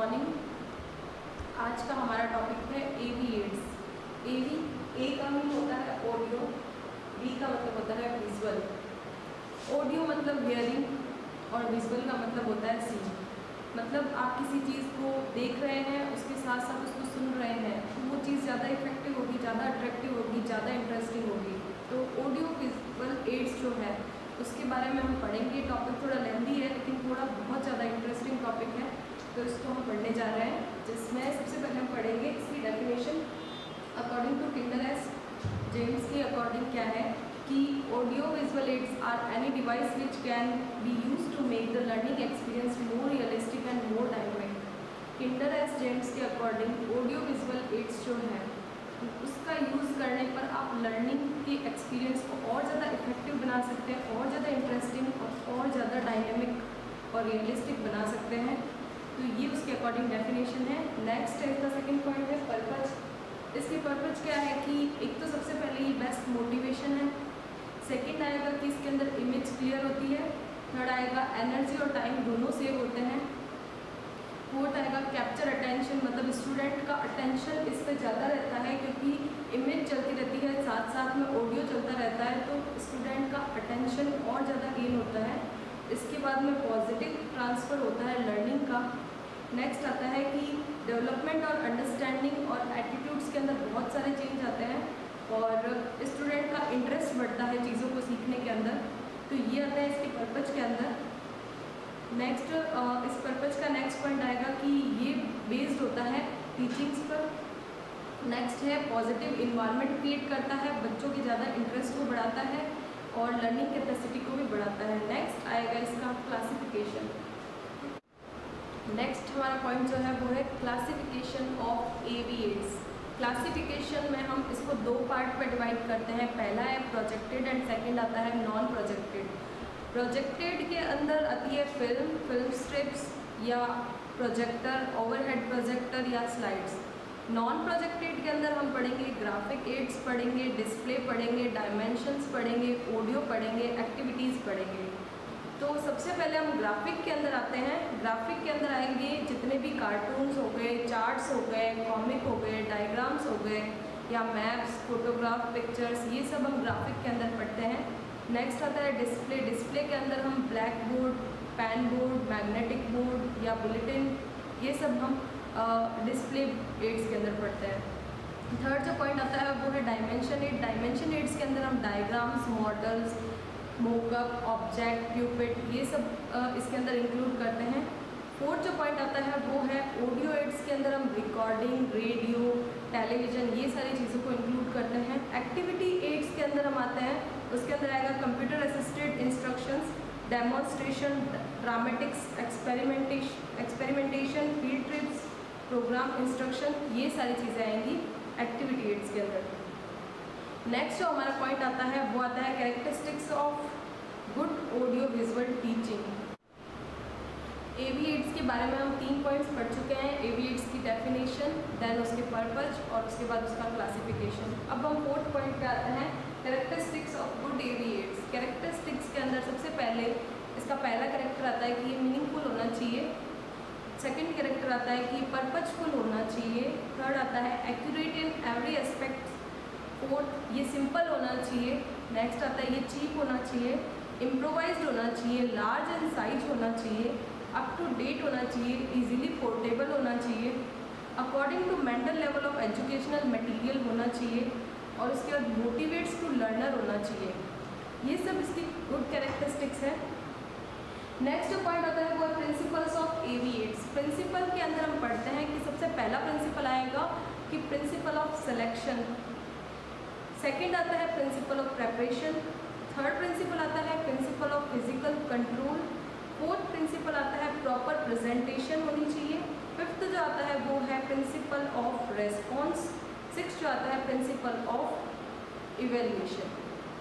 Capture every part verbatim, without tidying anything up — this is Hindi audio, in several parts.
मॉर्निंग। आज का हमारा टॉपिक है एवी एड्स। एवी ए का मतलब होता है ऑडियो, बी का मतलब होता है विजुअल। ऑडियो मतलब हियरिंग और विजुअल का मतलब होता है सीन। मतलब आप किसी चीज़ को देख रहे हैं, उसके साथ साथ उसको सुन रहे हैं, तो वो चीज़ ज़्यादा इफेक्टिव होगी, ज़्यादा अट्रैक्टिव होगी, ज़्यादा इंटरेस्टिंग होगी। तो ऑडियो विजुअल एड्स जो है उसके बारे में हम पढ़ेंगे। टॉपिक थोड़ा लेंदी है लेकिन थोड़ा बहुत ज़्यादा इंटरेस्टिंग टॉपिक है, तो इसको हम पढ़ने जा रहे हैं। जिसमें सबसे पहले हम पढ़ेंगे इसकी definition. According to Kinder James के अकॉर्डिंग क्या है कि audio visual aids are any device which can be use to make the learning experience more realistic and more dynamic. Kinder James के अकॉर्डिंग ऑडियो विजुअल एड्स जो है उसका यूज़ करने पर आप लर्निंग के एक्सपीरियंस को और ज़्यादा इफेक्टिव बना सकते हैं, और ज़्यादा इंटरेस्टिंग और और ज़्यादा डायनेमिक और रियलिस्टिक बना सकते हैं। तो ये उसके अकॉर्डिंग डेफिनेशन है। नेक्स्ट है इसका सेकंड पॉइंट है पर्पज। इसकी पर्पज क्या है कि एक तो सबसे पहले ये बेस्ट मोटिवेशन है। सेकंड आएगा कि इसके अंदर इमेज क्लियर होती है। थर्ड आएगा एनर्जी और टाइम दोनों सेव होते हैं। फोर्थ आएगा कैप्चर अटेंशन, मतलब स्टूडेंट का अटेंशन इस पर ज़्यादा रहता है क्योंकि इमेज चलती रहती है, साथ साथ में ऑडियो चलता रहता है, तो स्टूडेंट का अटेंशन और ज़्यादा गेन होता है। इसके बाद में पॉजिटिव ट्रांसफ़र होता है लर्निंग का। नेक्स्ट आता है कि डेवलपमेंट और अंडरस्टैंडिंग और एटीट्यूड्स के अंदर बहुत सारे चेंज आते हैं और स्टूडेंट का इंटरेस्ट बढ़ता है चीज़ों को सीखने के अंदर। तो ये आता है इसके पर्पज के अंदर। नेक्स्ट इस पर्पज का नेक्स्ट पॉइंट आएगा कि ये बेस्ड होता है टीचिंग्स पर। नेक्स्ट है पॉजिटिव इन्वायरमेंट क्रिएट करता है, बच्चों के ज़्यादा इंटरेस्ट को बढ़ाता है और लर्निंग कैपेसिटी को भी बढ़ाता है। नेक्स्ट आएगा इसका क्लासिफिकेशन। नेक्स्ट हमारा पॉइंट जो है वो है classification of AV aids. Classification में हम इसको दो पार्ट पर डिवाइड करते हैं। पहला है प्रोजेक्टेड एंड सेकंड आता है नॉन प्रोजेक्टेड। प्रोजेक्टेड के अंदर आती है फिल्म, फिल्म स्ट्रिप्स या प्रोजेक्टर, ओवरहेड प्रोजेक्टर या स्लाइड्स। नॉन प्रोजेक्टेड के अंदर हम पढ़ेंगे ग्राफिक एड्स पढ़ेंगे, डिस्प्ले पढ़ेंगे, डायमेंशंस पढ़ेंगे, ऑडियो पढ़ेंगे, एक्टिविटीज़ पढ़ेंगे। तो सबसे पहले हम ग्राफिक के अंदर आते हैं। ग्राफिक के अंदर आएंगे जितने भी कार्टून्स हो गए, चार्ट्स हो गए, कॉमिक हो गए, डायग्राम्स हो गए या मैप्स, फोटोग्राफ, पिक्चर्स, ये सब हम ग्राफिक के अंदर पढ़ते हैं। नेक्स्ट आता है डिस्प्ले। डिस्प्ले के अंदर हम black board, pan board, magnetic board या बुलेटिन, ये सब हम डिस्प्ले एड्स के अंदर पढ़ते हैं। थर्ड जो पॉइंट आता है वो है डायमेंशन एड। डायमेंशन एड्स के अंदर हम diagrams, models, mockup, object, puppet, ये सब आ, इसके अंदर इंक्लूड करते हैं। फोर्थ जो पॉइंट आता है वो है ऑडियो एड्स के अंदर हम रिकॉर्डिंग, रेडियो, टेलीविज़न, ये सारी चीज़ों को इंक्लूड करते हैं। एक्टिविटी एड्स के अंदर हम आते हैं, उसके अंदर आएगा computer assisted instructions, demonstration, dramatics, experimentation experimentation field trips, program instruction, ये सारी चीज़ें आएंगी एक्टिविटी एड्स के अंदर। नेक्स्ट जो हमारा पॉइंट आता है वो आता है characteristics of good audio visual teaching. AV aids के बारे में हम तीन पॉइंट्स पढ़ चुके हैं। एवी एड्स की डेफिनेशन, देन उसके पर्पज और उसके बाद उसका क्लासिफिकेशन। अब हम फोर्थ पॉइंट पे आते हैं characteristics of good AV aids. Characteristics के अंदर सबसे पहले इसका पहला कैरेक्टर आता है कि ये मीनिंगफुल होना चाहिए। सेकंड कैरेक्टर आता है कि पर्पजफुल होना चाहिए। थर्ड आता है accurate in every aspect. Fourth ये सिंपल होना चाहिए। नेक्स्ट आता है ये चीप होना चाहिए, इम्प्रोवाइज्ड होना चाहिए, लार्ज इन साइज होना चाहिए, अप टू डेट होना चाहिए, इजीली पोर्टेबल होना चाहिए, according to mental level of educational material होना चाहिए और उसके बाद मोटिवेट्स टू लर्नर होना चाहिए। ये सब इसकी गुड कैरेक्टरिस्टिक्स है। नेक्स्ट जो पॉइंट आता है वो है principles of AV aids. Principle के अंदर हम पढ़ते हैं कि सबसे पहला प्रिंसिपल आएगा कि प्रिंसिपल ऑफ सिलेक्शन। सेकेंड आता है principle of preparation. Third principle आता है principle of physical control. Fourth principle आता है प्रॉपर प्रेजेंटेशन होनी चाहिए। फिफ्थ जो आता है वो है प्रिंसिपल ऑफ रेस्पॉन्स। सिक्स जो आता है प्रिंसिपल ऑफ इवेल्यूएशन।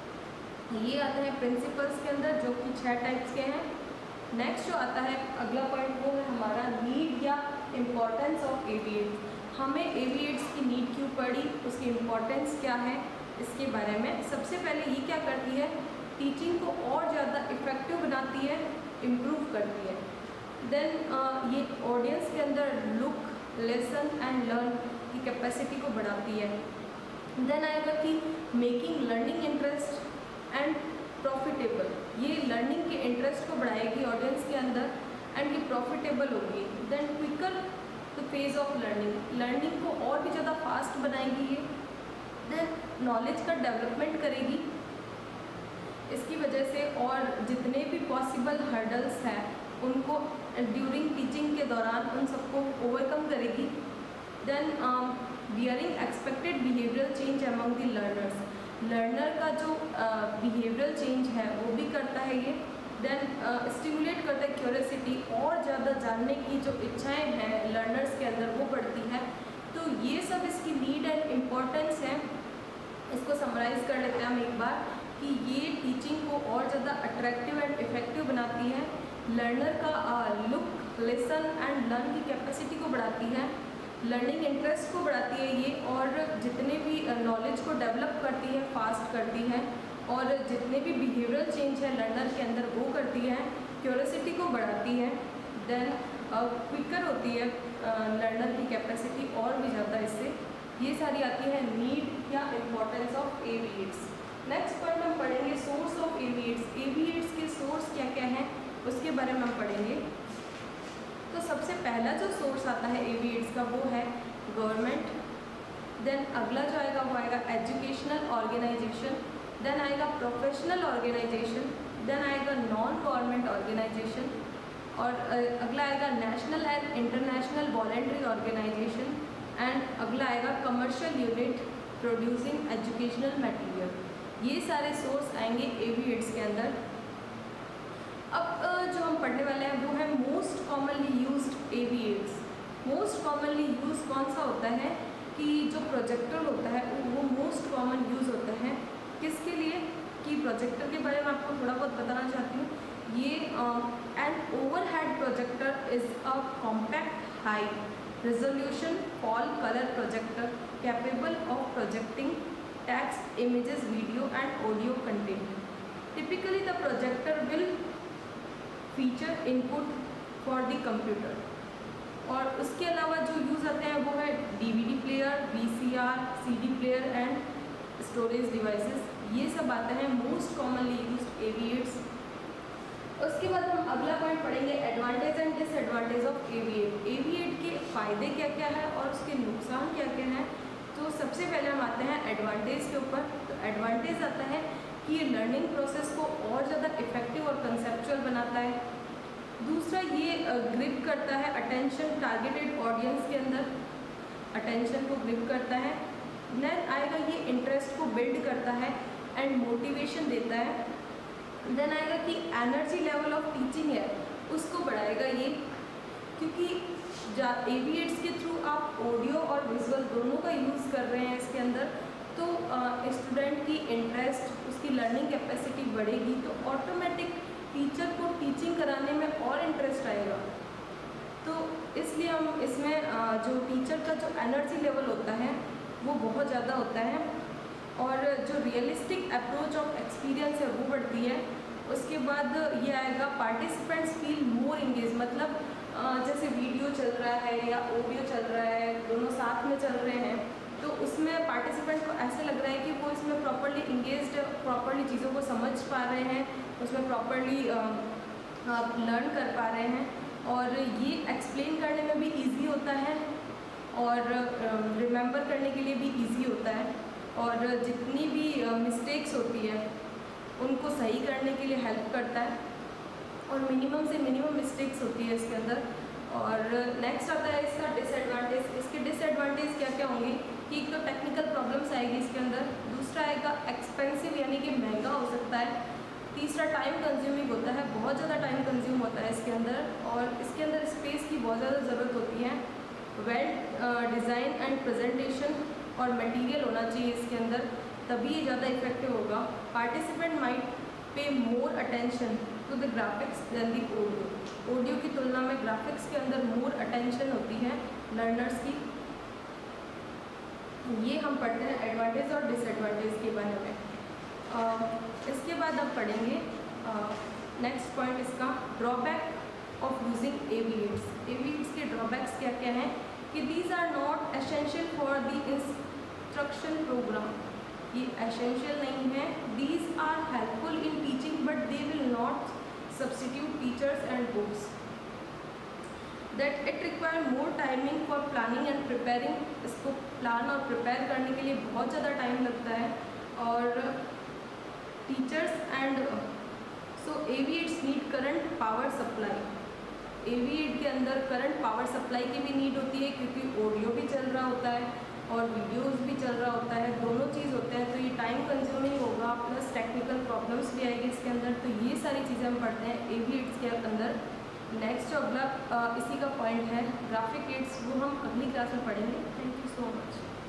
ये आते हैं प्रिंसिपल्स के अंदर जो कि छह टाइप्स के हैं। नेक्स्ट जो आता है अगला पॉइंट वो है हमारा नीड या इम्पोर्टेंस ऑफ एवी एड्स। हमें एवी एड्स की नीड क्यों पड़ी, उसकी इम्पोर्टेंस क्या है, इसके बारे में। सबसे पहले ये क्या करती है, टीचिंग को और ज़्यादा इफेक्टिव बनाती है, इम्प्रूव करती है। देन ये ऑडियंस के अंदर लुक, लेसन एंड लर्न की कैपेसिटी को बढ़ाती है। देन आएगा कि making learning interest and profitable, ये लर्निंग के इंटरेस्ट को बढ़ाएगी ऑडियंस के अंदर एंड ये प्रॉफिटेबल होगी। Then quicker the phase of learning, learning को और भी ज़्यादा फास्ट बनाएगी ये। देन नॉलेज का डेवलपमेंट करेगी इसकी वजह से, और जितने भी पॉसिबल हर्डल्स हैं उनको ड्यूरिंग टीचिंग के दौरान उन सबको ओवरकम करेगी। Then bearing expected behavioural change among the learners, learner का जो बिहेवियरल uh, चेंज है वो भी करता है ये। देन स्टिमुलेट करता है क्यूरियोसिटी, और ज़्यादा जानने की जो इच्छाएं हैं लर्नर्स के अंदर वो बढ़ती है। तो ये सब इसकी नीड एंड इम्पोर्टेंस है। इसको समराइज़ कर लेते हैं हम एक बार कि ये टीचिंग को और ज़्यादा अट्रैक्टिव एंड इफ़ेक्टिव बनाती है, लर्नर का लुक, लिसन एंड लर्न की कैपेसिटी को बढ़ाती है, लर्निंग इंटरेस्ट को बढ़ाती है ये, और जितने भी नॉलेज को डेवलप करती है, फास्ट करती है, और जितने भी बिहेवियरल चेंज है लर्नर के अंदर वो करती है, क्यूरियोसिटी को बढ़ाती है। देन क्विकर होती है लर्नर की कैपेसिटी और भी ज़्यादा इससे। ये सारी आती है नीड या importance of AV aids. Next point हम पढ़ेंगे सोर्स ऑफ एवीएट्स, एवीएट्स के सोर्स क्या क्या हैं उसके बारे में हम पढ़ेंगे। तो सबसे पहला जो सोर्स आता है एवीएट्स का वो है गवर्नमेंट। देन अगला जो आएगा वो आएगा एजुकेशनल ऑर्गेनाइजेशन, देन आएगा प्रोफेशनल ऑर्गेनाइजेशन, देन आएगा नॉन गवर्नमेंट ऑर्गेनाइजेशन, और अगला आएगा national and international voluntary organisation, and अगला आएगा commercial unit producing educational material. ये सारे सोर्स आएंगे एवीएट्स के अंदर। अब जो हम पढ़ने वाले हैं वो है most commonly used AV aids. Most commonly use कौन सा होता है कि जो प्रोजेक्टर होता है वो मोस्ट कॉमन यूज़ होता है किसके लिए, कि प्रोजेक्टर के बारे में आपको थोड़ा बहुत बताना चाहती हूँ। ये an overhead projector is a compact high resolution full colour projector capable of projecting text, images, video and audio content. Typically the projector will feature input for the computer. और उसके अलावा जो यूज़ आते हैं वो है DVD player, VCR, CD player and storage devices. ये सब आते हैं मोस्ट कॉमनली यूज्ड एवीएट्स। उसके बाद हम अगला पॉइंट पढ़ेंगे advantage and disadvantage of AV aid. AV aid के फ़ायदे क्या क्या है और उसके नुकसान क्या क्या हैं। तो सबसे पहले हम आते हैं एडवांटेज के ऊपर। तो एडवांटेज आता है कि ये लर्निंग प्रोसेस को और ज़्यादा इफेक्टिव और कंसेप्चुअल बनाता है। दूसरा, ये ग्रिप करता है अटेंशन टारगेटेड ऑडियंस के अंदर, अटेंशन को ग्रिप करता है। देन आएगा ये इंटरेस्ट को बिल्ड करता है एंड मोटिवेशन देता है। देन आएगा कि एनर्जी लेवल ऑफ टीचिंग है उसको बढ़ाएगा ये, क्योंकि एवीएट्स के थ्रू आप ऑडियो और विजुअल दोनों का यूज़ कर रहे हैं इसके अंदर, तो स्टूडेंट की इंटरेस्ट, उसकी लर्निंग कैपेसिटी बढ़ेगी, तो ऑटोमेटिक टीचर को टीचिंग कराने में और इंटरेस्ट आएगा। तो इसलिए हम इसमें जो टीचर का जो एनर्जी लेवल होता है वो बहुत ज़्यादा होता है, और जो रियलिस्टिक अप्रोच ऑफ एक्सपीरियंस है वो बढ़ती है। उसके बाद ये आएगा पार्टिसिपेंट्स फील मोर इंगेज, मतलब जैसे वीडियो चल रहा है या ऑडियो चल रहा है, दोनों साथ में चल रहे हैं, तो उसमें पार्टिसिपेंट को ऐसा लग रहा है कि वो इसमें प्रॉपर्ली इंगेज्ड, प्रॉपर्ली चीज़ों को समझ पा रहे हैं, उसमें प्रॉपर्ली आप लर्न कर पा रहे हैं, और ये एक्सप्लेन करने में भी इजी होता है और रिमेंबर करने के लिए भी इजी होता है, और जितनी भी मिस्टेक्स होती है उनको सही करने के लिए हेल्प करता है, और मिनिमम से मिनिमम मिस्टेक्स होती है इसके अंदर। और नेक्स्ट आता है इसका डिसएडवांटेज। इसके डिसएडवांटेज क्या क्या होंगे कि एक तो टेक्निकल प्रॉब्लम्स आएगी इसके अंदर, दूसरा आएगा एक्सपेंसिव यानी कि महंगा हो सकता है, तीसरा टाइम कंज्यूमिंग होता है, बहुत ज़्यादा टाइम कंज्यूम होता है इसके अंदर, और इसके अंदर स्पेस की बहुत ज़्यादा ज़रूरत होती है। वेल डिज़ाइन एंड प्रेजेंटेशन और मटेरियल होना चाहिए इसके अंदर, तभी ये ज़्यादा इफेक्टिव होगा। Participant might pay more attention to the graphics than the audio. Audio की तुलना में ग्राफिक्स के अंदर मोर अटेंशन होती है लर्नर्स की। ये हम पढ़ते हैं एडवांटेज और डिसएडवांटेज के बारे में। आ, इसके बाद अब पढ़ेंगे नेक्स्ट पॉइंट इसका drawback of using A V aids. A V aids के ड्रॉबैक्स क्या क्या हैं कि these are not essential for the instruction program, ये एसेंशियल नहीं है। These are helpful in teaching but they will not substitute teachers and books. That it require more timing for planning and preparing. इसको प्लान और प्रिपेयर करने के लिए बहुत ज़्यादा टाइम लगता है और teachers and so A V aids need current power supply. A V aid के अंदर करंट पावर सप्लाई की भी नीड होती है क्योंकि ऑडियो भी चल रहा होता है और वीडियोस भी चल रहा होता है, दोनों चीज़ होते हैं, तो ये टाइम कंज्यूमिंग होगा, प्लस टेक्निकल प्रॉब्लम्स भी आएगी इसके अंदर। तो ये सारी चीज़ें हम पढ़ते हैं ए वी एड्स के अंदर। नेक्स्ट अगला इसी का पॉइंट है ग्राफिक एड्स, वो हम अगली क्लास में पढ़ेंगे। Thank you so much.